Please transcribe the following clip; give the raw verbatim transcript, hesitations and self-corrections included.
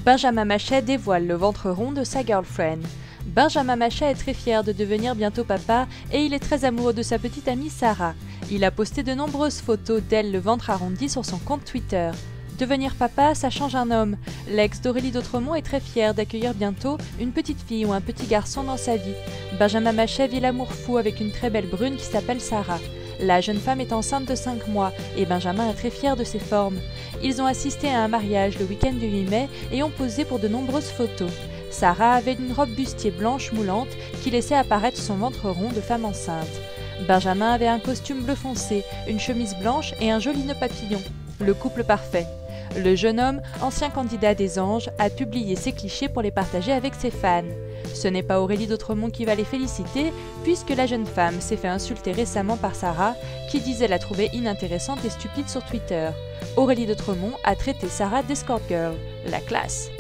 Benjamin Machet dévoile le ventre rond de sa girlfriend. Benjamin Machet est très fier de devenir bientôt papa et il est très amoureux de sa petite amie Sarah. Il a posté de nombreuses photos d'elle le ventre arrondi sur son compte Twitter. Devenir papa, ça change un homme. L'ex d'Aurélie d'Autremont est très fier d'accueillir bientôt une petite fille ou un petit garçon dans sa vie. Benjamin Machet vit l'amour fou avec une très belle brune qui s'appelle Sarah. La jeune femme est enceinte de cinq mois et Benjamin est très fier de ses formes. Ils ont assisté à un mariage le week-end du huit mai et ont posé pour de nombreuses photos. Sarah avait une robe bustier blanche moulante qui laissait apparaître son ventre rond de femme enceinte. Benjamin avait un costume bleu foncé, une chemise blanche et un joli nœud papillon. Le couple parfait. Le jeune homme, ancien candidat des Anges, a publié ses clichés pour les partager avec ses fans. Ce n'est pas Aurélie d'Autremont qui va les féliciter, puisque la jeune femme s'est fait insulter récemment par Sarah, qui disait la trouver inintéressante et stupide sur Twitter. Aurélie d'Autremont a traité Sarah d'escort girl, la classe.